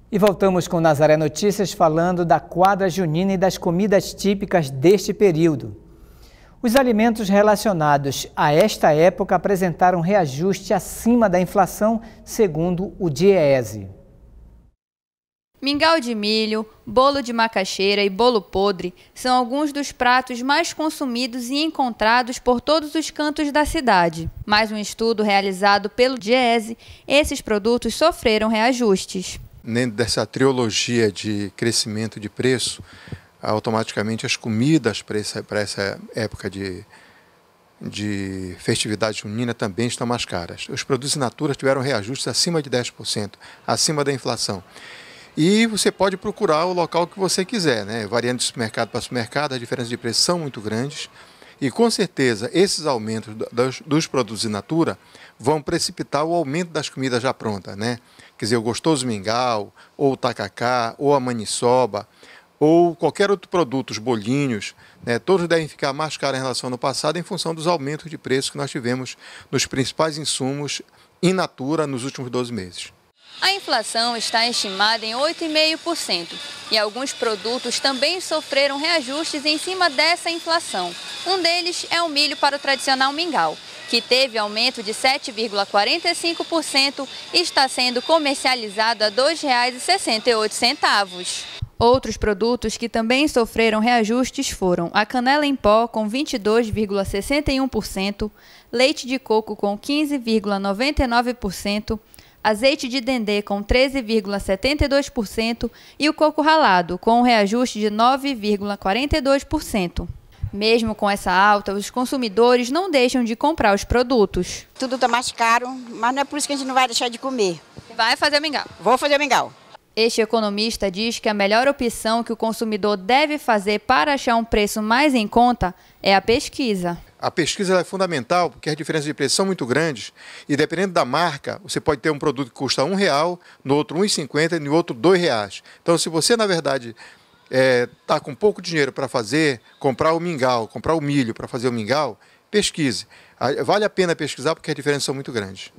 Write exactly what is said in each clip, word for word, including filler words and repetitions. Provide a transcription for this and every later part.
E voltamos com Nazaré Notícias falando da quadra junina e das comidas típicas deste período. Os alimentos relacionados a esta época apresentaram reajuste acima da inflação, segundo o DIEESE. Mingau de milho, bolo de macaxeira e bolo podre são alguns dos pratos mais consumidos e encontrados por todos os cantos da cidade. Mais um estudo realizado pelo DIEESE, esses produtos sofreram reajustes. Dentro dessa trilogia de crescimento de preço, automaticamente as comidas para essa, para essa época de, de festividade junina também estão mais caras. Os produtos in natura tiveram reajustes acima de dez por cento, acima da inflação. E você pode procurar o local que você quiser, né? Variando de supermercado para supermercado, as diferenças de preço são muito grandes. E com certeza esses aumentos dos, dos produtos in natura vão precipitar o aumento das comidas já prontas, né? Quer dizer, o gostoso mingau, ou o tacacá, ou a maniçoba, ou qualquer outro produto, os bolinhos, né? Todos devem ficar mais caros em relação ao ano passado em função dos aumentos de preço que nós tivemos nos principais insumos in natura nos últimos doze meses. A inflação está estimada em oito vírgula cinco por cento e alguns produtos também sofreram reajustes em cima dessa inflação. Um deles é o milho para o tradicional mingau, que teve aumento de sete vírgula quarenta e cinco por cento e está sendo comercializado a dois reais e sessenta e oito centavos. Outros produtos que também sofreram reajustes foram a canela em pó com vinte e dois vírgula sessenta e um por cento, leite de coco com quinze vírgula noventa e nove por cento, azeite de dendê com treze vírgula setenta e dois por cento e o coco ralado com um reajuste de nove vírgula quarenta e dois por cento. Mesmo com essa alta, os consumidores não deixam de comprar os produtos. Tudo está mais caro, mas não é por isso que a gente não vai deixar de comer. Vai fazer mingau? Vou fazer mingau. Este economista diz que a melhor opção que o consumidor deve fazer para achar um preço mais em conta é a pesquisa. A pesquisa é fundamental porque as diferenças de preço são muito grandes e dependendo da marca, você pode ter um produto que custa um real, no outro um real e cinquenta centavos e no outro dois reais. Então, se você, na verdade, está é, com pouco dinheiro para fazer, comprar o mingau, comprar o milho para fazer o mingau, pesquise. Vale a pena pesquisar porque as diferenças são muito grandes.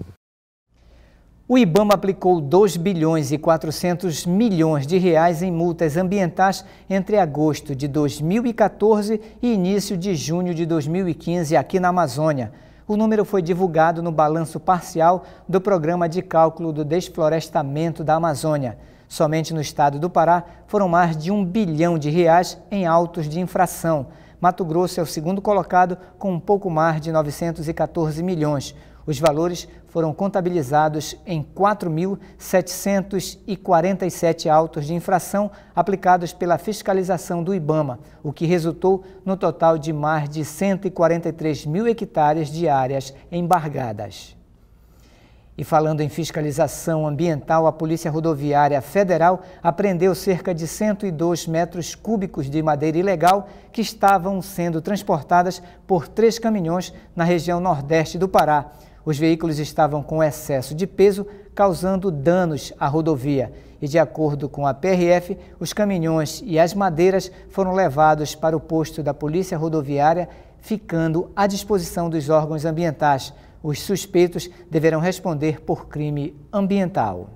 O IBAMA aplicou dois bilhões e quatrocentos milhões de reais em multas ambientais entre agosto de dois mil e quatorze e início de junho de dois mil e quinze aqui na Amazônia. O número foi divulgado no balanço parcial do Programa de Cálculo do Desflorestamento da Amazônia. Somente no estado do Pará foram mais de um bilhão de reais em autos de infração. Mato Grosso é o segundo colocado com um pouco mais de novecentos e quatorze milhões. Os valores foram contabilizados em quatro mil setecentos e quarenta e sete autos de infração aplicados pela fiscalização do IBAMA, o que resultou no total de mais de cento e quarenta e três mil hectares de áreas embargadas. E falando em fiscalização ambiental, a Polícia Rodoviária Federal apreendeu cerca de cento e dois metros cúbicos de madeira ilegal que estavam sendo transportadas por três caminhões na região nordeste do Pará. Os veículos estavam com excesso de peso, causando danos à rodovia. E de acordo com a P R F, os caminhões e as madeiras foram levados para o posto da Polícia Rodoviária, ficando à disposição dos órgãos ambientais. Os suspeitos deverão responder por crime ambiental.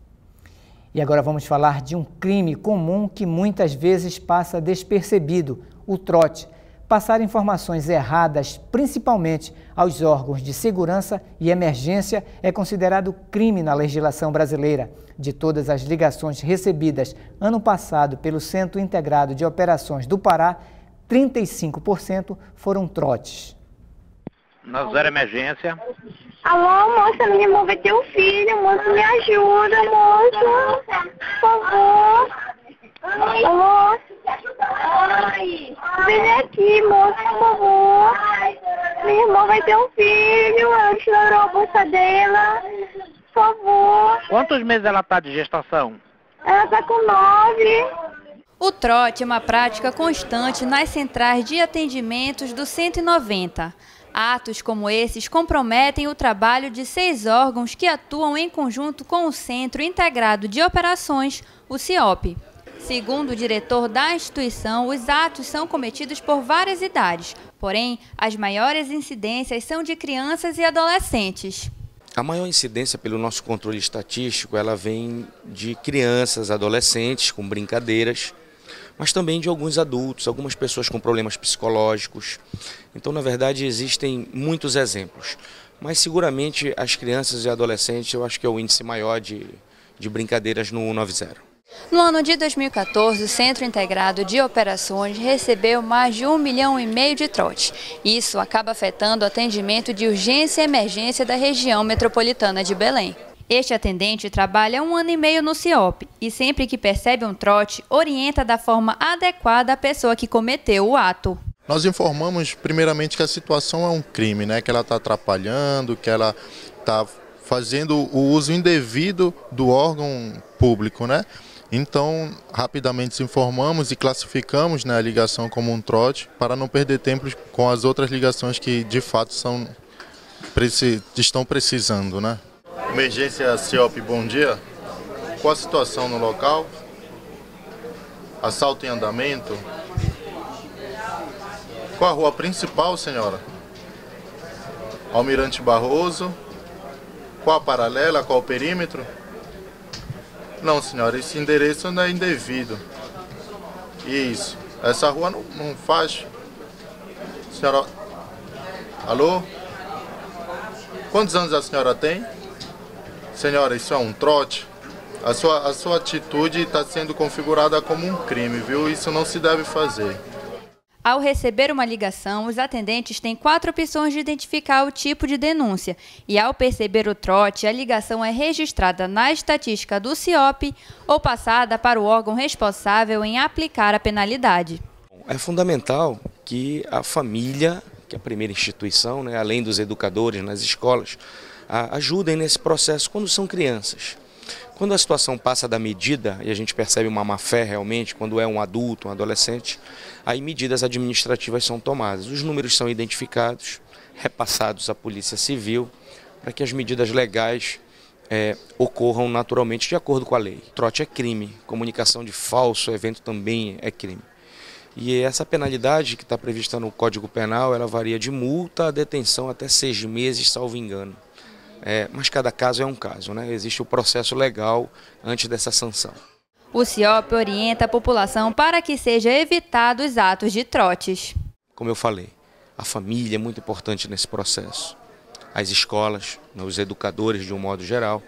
E agora vamos falar de um crime comum que muitas vezes passa despercebido, o trote. Passar informações erradas, principalmente aos órgãos de segurança e emergência, é considerado crime na legislação brasileira. De todas as ligações recebidas ano passado pelo Centro Integrado de Operações do Pará, trinta e cinco por cento foram trotes. Nazaré Emergência. Alô, moça, minha irmã vai ter um filho, moça, me ajuda, moça, por favor. Alô? Vem aqui, moça, por favor. Minha irmã vai ter um filho, ela estourou a bolsa dela, por favor. Quantos meses ela está de gestação? Ela está com nove. O trote é uma prática constante nas centrais de atendimentos do cento e noventa. Atos como esses comprometem o trabalho de seis órgãos que atuam em conjunto com o Centro Integrado de Operações, o CIOP. Segundo o diretor da instituição, os atos são cometidos por várias idades, porém, as maiores incidências são de crianças e adolescentes. A maior incidência pelo nosso controle estatístico, ela vem de crianças, adolescentes com brincadeiras, mas também de alguns adultos, algumas pessoas com problemas psicológicos. Então, na verdade, existem muitos exemplos, mas seguramente as crianças e adolescentes, eu acho que é o índice maior de, de brincadeiras no cento e noventa. No ano de dois mil e quatorze, o Centro Integrado de Operações recebeu mais de um milhão e meio de trotes. Isso acaba afetando o atendimento de urgência e emergência da região metropolitana de Belém. Este atendente trabalha um ano e meio no C I O P e sempre que percebe um trote, orienta da forma adequada a pessoa que cometeu o ato. Nós informamos primeiramente que a situação é um crime, né? Que ela está atrapalhando, que ela está fazendo o uso indevido do órgão público, né? Então, rapidamente informamos e classificamos, né, a ligação como um trote para não perder tempo com as outras ligações que de fato são, estão precisando, né? Emergência C I O P, bom dia. Qual a situação no local? Assalto em andamento? Qual a rua principal, senhora? Almirante Barroso. Qual a paralela? Qual o perímetro? Não, senhora, esse endereço não é indevido. Isso. Essa rua não, não faz. Senhora... Alô? Quantos anos a senhora tem? Senhora, isso é um trote? A sua, a sua atitude está sendo configurada como um crime, viu? Isso não se deve fazer. Ao receber uma ligação, os atendentes têm quatro opções de identificar o tipo de denúncia. E ao perceber o trote, a ligação é registrada na estatística do C I O P ou passada para o órgão responsável em aplicar a penalidade. É fundamental que a família, que é a primeira instituição, né, além dos educadores nas escolas, a, ajudem nesse processo quando são crianças. Quando a situação passa da medida e a gente percebe uma má-fé realmente, quando é um adulto, um adolescente, aí medidas administrativas são tomadas. Os números são identificados, repassados à Polícia Civil, para que as medidas legais é, ocorram naturalmente de acordo com a lei. Trote é crime, comunicação de falso evento também é crime. E essa penalidade que está prevista no Código Penal, ela varia de multa a detenção até seis meses, salvo engano. É, mas cada caso é um caso, né? Existe o processo legal antes dessa sanção. O C I O P orienta a população para que sejam evitados os atos de trotes. Como eu falei, a família é muito importante nesse processo. As escolas, os educadores de um modo geral,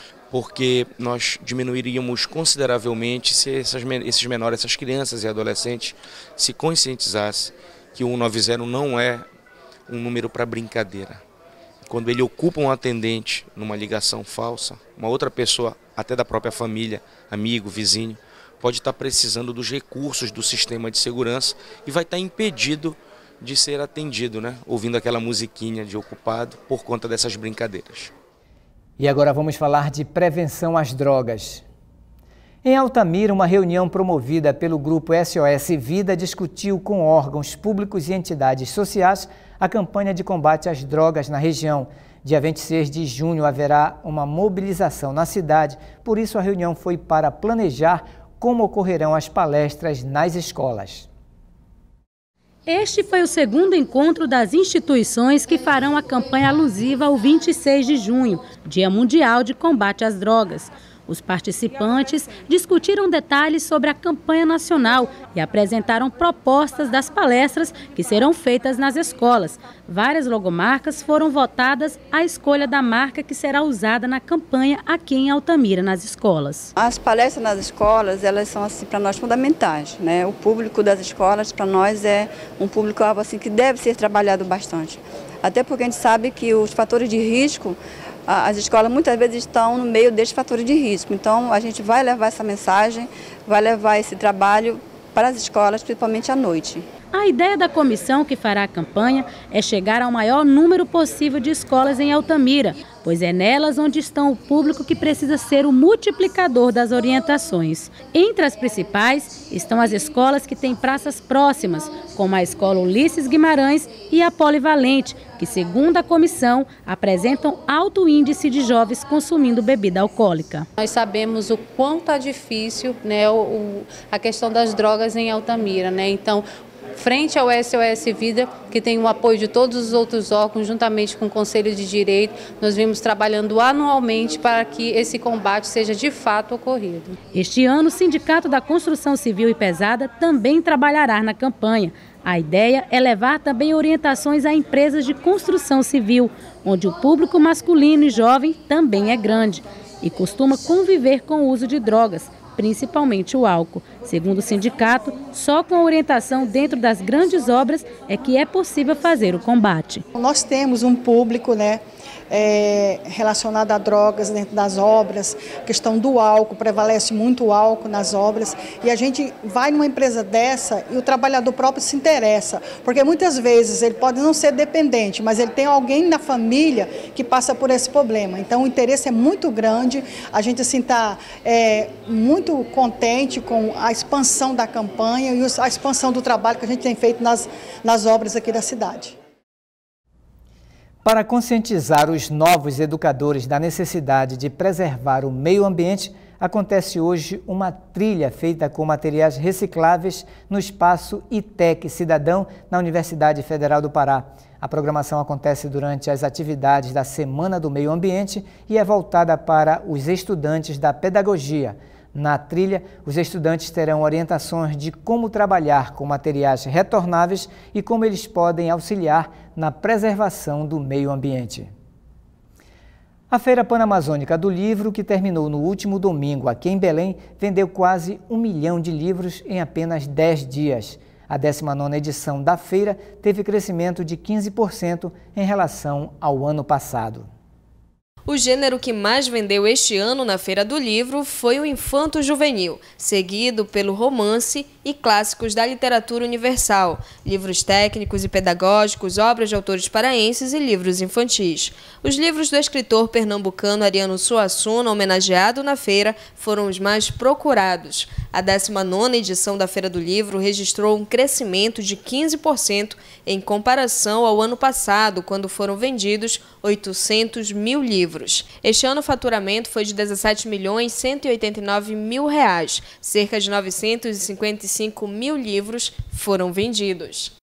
porque nós diminuiríamos consideravelmente se essas, esses menores, essas crianças e adolescentes se conscientizassem que o cento e noventa não é um número para brincadeira. Quando ele ocupa um atendente numa ligação falsa, uma outra pessoa, até da própria família, amigo, vizinho, pode estar precisando dos recursos do sistema de segurança e vai estar impedido de ser atendido, né? Ouvindo aquela musiquinha de ocupado por conta dessas brincadeiras. E agora vamos falar de prevenção às drogas. Em Altamira, uma reunião promovida pelo grupo S O S Vida discutiu com órgãos públicos e entidades sociais a campanha de combate às drogas na região. Dia vinte e seis de junho haverá uma mobilização na cidade, por isso a reunião foi para planejar como ocorrerão as palestras nas escolas. Este foi o segundo encontro das instituições que farão a campanha alusiva ao vinte e seis de junho, Dia Mundial de Combate às Drogas. Os participantes discutiram detalhes sobre a campanha nacional e apresentaram propostas das palestras que serão feitas nas escolas. Várias logomarcas foram votadas à escolha da marca que será usada na campanha aqui em Altamira, nas escolas. As palestras nas escolas, elas são assim, para nós fundamentais, né? O público das escolas, para nós, é um público assim, que deve ser trabalhado bastante. Até porque a gente sabe que os fatores de risco, as escolas muitas vezes estão no meio desses fatores de risco. Então, a gente vai levar essa mensagem, vai levar esse trabalho para as escolas, principalmente à noite. A ideia da comissão que fará a campanha é chegar ao maior número possível de escolas em Altamira, pois é nelas onde está o público que precisa ser o multiplicador das orientações. Entre as principais estão as escolas que têm praças próximas, como a Escola Ulisses Guimarães e a Polivalente, que, segundo a comissão, apresentam alto índice de jovens consumindo bebida alcoólica. Nós sabemos o quanto é difícil, né, o, a questão das drogas em Altamira, né? Então, frente ao S O S Vida, que tem o apoio de todos os outros órgãos, juntamente com o Conselho de Direito, nós vimos trabalhando anualmente para que esse combate seja de fato ocorrido. Este ano, o Sindicato da Construção Civil e Pesada também trabalhará na campanha. A ideia é levar também orientações a empresas de construção civil, onde o público masculino e jovem também é grande e costuma conviver com o uso de drogas, principalmente o álcool. Segundo o sindicato, só com a orientação dentro das grandes obras é que é possível fazer o combate. Nós temos um público, né, é, relacionado a drogas dentro das obras, a questão do álcool, prevalece muito o álcool nas obras, e a gente vai numa empresa dessa e o trabalhador próprio se interessa, porque muitas vezes ele pode não ser dependente, mas ele tem alguém na família que passa por esse problema. Então o interesse é muito grande, a gente assim está é, muito contente com a expansão da campanha e a expansão do trabalho que a gente tem feito nas, nas obras aqui da cidade. Para conscientizar os novos educadores da necessidade de preservar o meio ambiente, acontece hoje uma trilha feita com materiais recicláveis no espaço I T E C Cidadão, na Universidade Federal do Pará. A programação acontece durante as atividades da Semana do Meio Ambiente e é voltada para os estudantes da pedagogia. Na trilha, os estudantes terão orientações de como trabalhar com materiais retornáveis e como eles podem auxiliar na preservação do meio ambiente. A Feira Panamazônica do Livro, que terminou no último domingo aqui em Belém, vendeu quase um milhão de livros em apenas dez dias. A décima nona edição da feira teve crescimento de quinze por cento em relação ao ano passado. O gênero que mais vendeu este ano na Feira do Livro foi o infanto-juvenil, seguido pelo romance e clássicos da literatura universal, livros técnicos e pedagógicos, obras de autores paraenses e livros infantis. Os livros do escritor pernambucano Ariano Suassuna, homenageado na feira, foram os mais procurados. A décima nona edição da Feira do Livro registrou um crescimento de quinze por cento em comparação ao ano passado, quando foram vendidos oitocentos mil livros. Este ano o faturamento foi de dezessete milhões cento e oitenta e nove mil reais. Cerca de novecentos e cinquenta e cinco mil livros foram vendidos.